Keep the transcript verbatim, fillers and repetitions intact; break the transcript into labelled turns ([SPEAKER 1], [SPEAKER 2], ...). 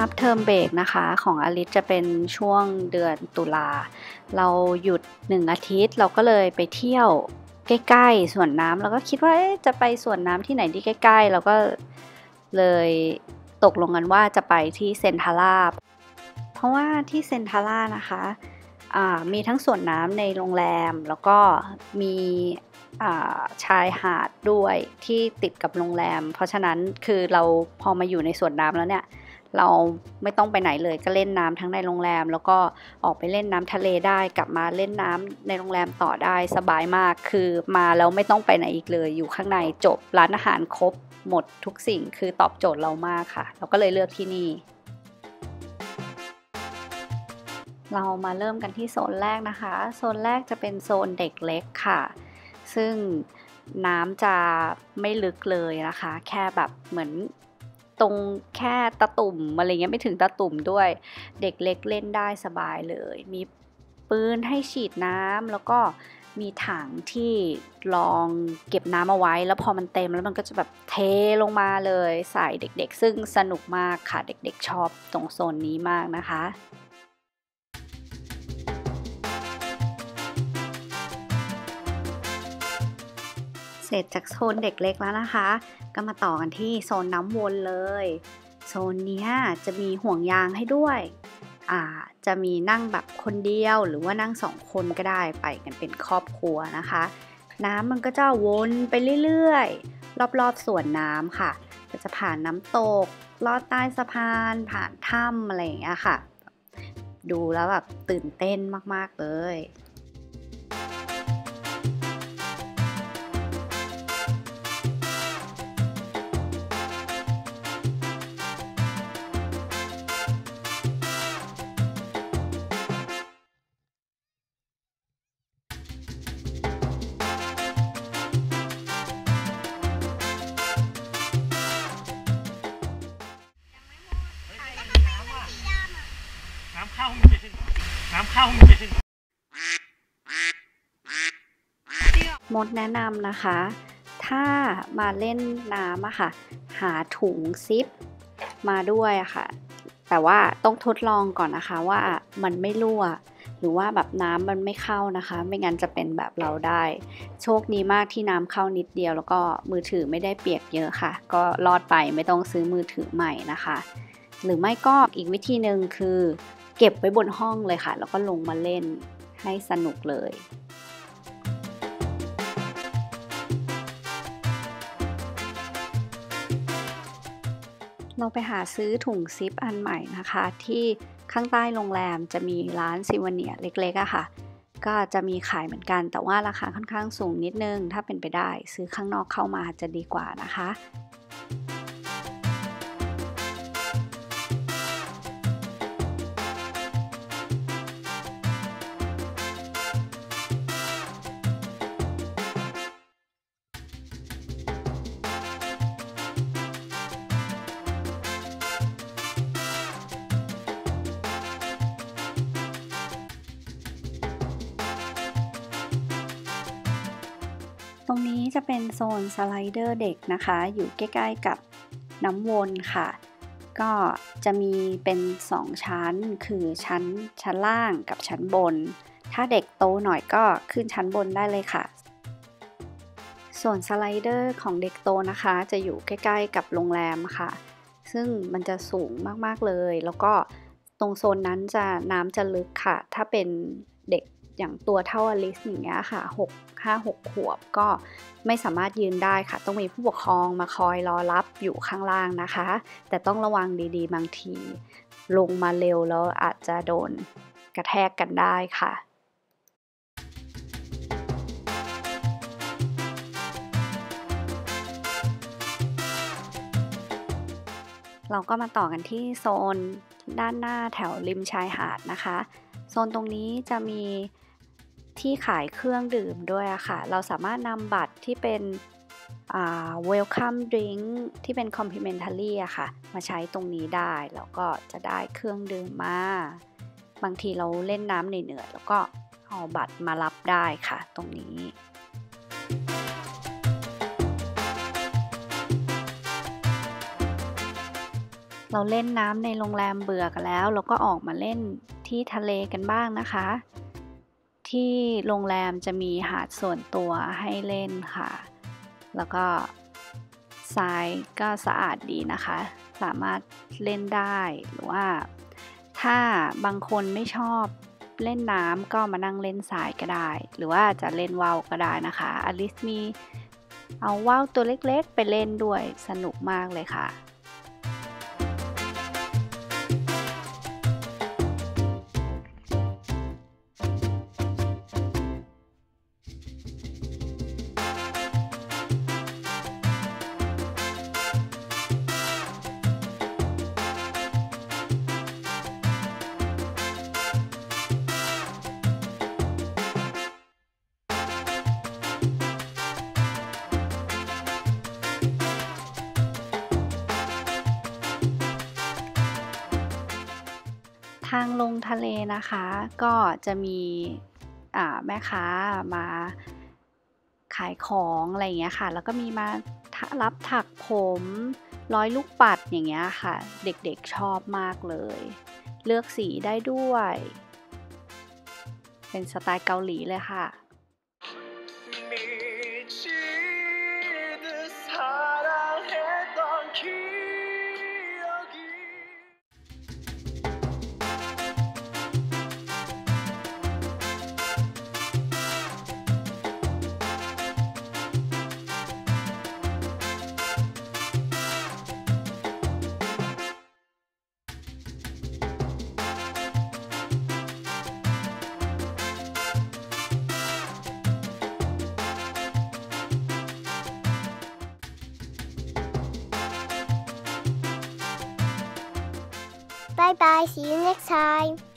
[SPEAKER 1] รับเทอมเบรกนะคะของอลิซจะเป็นช่วงเดือนตุลาเราหยุดหนึ่งอาทิตย์เราก็เลยไปเที่ยวใกล้ๆสวนน้ำเราก็คิดว่าจะไปสวนน้ำที่ไหนที่ใกล้ๆเราก็เลยตกลงกันว่าจะไปที่เซนทาร่าเพราะว่าที่เซนทาร่านะคะมีทั้งสวนน้ำในโรงแรมแล้วก็มีชายหาดด้วยที่ติดกับโรงแรมเพราะฉะนั้นคือเราพอมาอยู่ในสวนน้ำแล้วเนี่ยเราไม่ต้องไปไหนเลยก็เล่นน้ำทั้งในโรงแรมแล้วก็ออกไปเล่นน้ำทะเลได้กลับมาเล่นน้ำในโรงแรมต่อได้สบายมากคือมาแล้วไม่ต้องไปไหนอีกเลยอยู่ข้างในจบร้านอาหารครบหมดทุกสิ่งคือตอบโจทย์เรามากค่ะเราก็เลยเลือกที่นี่เรามาเริ่มกันที่โซนแรกนะคะโซนแรกจะเป็นโซนเด็กเล็กค่ะซึ่งน้ำจะไม่ลึกเลยนะคะแค่แบบเหมือนตรงแค่ตะตุ่มอะไรเงี้ยไม่ถึงตะตุ่มด้วยเด็กเล็กเล่นได้สบายเลยมีปืนให้ฉีดน้ำแล้วก็มีถังที่รองเก็บน้ำเอาไว้แล้วพอมันเต็มแล้วมันก็จะแบบเทลงมาเลยใส่เด็กๆซึ่งสนุกมากค่ะเด็กๆชอบตรงโซนนี้มากนะคะเสร็จจากโซนเด็กเล็กแล้วนะคะก็มาต่อกันที่โซนน้ำวนเลยโซนนี้จะมีห่วงยางให้ด้วยอ่าจะมีนั่งแบบคนเดียวหรือว่านั่งสองคนก็ได้ไปกันเป็นครอบครัวนะคะน้ำมันก็จะวนไปเรื่อยๆรอบๆสวนน้ำค่ะก็จะผ่านน้ำตกลอดใต้สะพานผ่านถ้ำอะไรอย่างเงี้ยค่ะดูแล้วแบบตื่นเต้นมากๆเลย
[SPEAKER 2] น้ำเข้าจริงน้ำเข้าจริง
[SPEAKER 1] มดแนะนำนะคะถ้ามาเล่นน้ำอะค่ะหาถุงซิปมาด้วยอะค่ะแต่ว่าต้องทดลองก่อนนะคะว่ามันไม่รั่วหรือว่าแบบน้ำมันไม่เข้านะคะไม่งั้นจะเป็นแบบเราได้โชคดีมากที่น้ำเข้านิดเดียวแล้วก็มือถือไม่ได้เปียกเยอะค่ะก็รอดไปไม่ต้องซื้อมือถือใหม่นะคะหรือไม่ก็อีกวิธีหนึ่งคือเก็บไว้บนห้องเลยค่ะแล้วก็ลงมาเล่นให้สนุกเลยเราไปหาซื้อถุงซิปอันใหม่นะคะที่ข้างใต้โรงแรมจะมีร้านซิวเนียเล็กๆอะค่ะก็จะมีขายเหมือนกันแต่ว่าราคาค่อนข้างสูงนิดนึงถ้าเป็นไปได้ซื้อข้างนอกเข้ามาจะดีกว่านะคะตรงนี้จะเป็นโซนสไลเดอร์เด็กนะคะอยู่ใกล้ๆกับน้ำวนค่ะก็จะมีเป็นสองชั้นคือชั้นชั้นล่างกับชั้นบนถ้าเด็กโตหน่อยก็ขึ้นชั้นบนได้เลยค่ะส่วนสไลเดอร์ของเด็กโตนะคะจะอยู่ใกล้ๆกับโรงแรมค่ะซึ่งมันจะสูงมากๆเลยแล้วก็ตรงโซนนั้นจะน้ำจะลึกค่ะถ้าเป็นเด็กอย่างตัวเท่าอลิซอย่างเงี้ยค่ะหก ห้า หกขวบก็ไม่สามารถยืนได้ค่ะต้องมีผู้ปกครองมาคอยรอรับอยู่ข้างล่างนะคะแต่ต้องระวังดีๆบางทีลงมาเร็วแล้วอาจจะโดนกระแทกกันได้ค่ะเราก็มาต่อกันที่โซนด้านหน้าแถวริมชายหาดนะคะโซนตรงนี้จะมีที่ขายเครื่องดื่มด้วยอะค่ะเราสามารถนำบัตรที่เป็นwelcome drink ที่เป็น complimentary อะค่ะมาใช้ตรงนี้ได้แล้วก็จะได้เครื่องดื่มมาบางทีเราเล่นน้ำเหนื่อยๆแล้วก็เอาบัตรมารับได้ค่ะตรงนี้ ตเราเล่นน้ำในโรงแรมเบื่อกันแล้วเราก็ออกมาเล่นที่ทะเลกันบ้างนะคะ ที่โรงแรมจะมีหาดส่วนตัวให้เล่นค่ะ แล้วก็ทรายก็สะอาดดีนะคะ สามารถเล่นได้หรือว่าถ้าบางคนไม่ชอบเล่นน้ำก็มานั่งเล่นทรายก็ได้ หรือว่าจะเล่นว่าวก็ได้นะคะอลิสมีเอาว่าวตัวเล็กๆไปเล่นด้วยสนุกมากเลยค่ะทางลงทะเลนะคะก็จะมีแม่ค้ามาขายของอะไรอย่างเงี้ยค่ะแล้วก็มีมารับถักผมร้อยลูกปัดอย่างเงี้ยค่ะเด็กๆชอบมากเลยเลือกสีได้ด้วยเป็นสไตล์เกาหลีเลยค่ะ
[SPEAKER 3] Bye bye, see you next time.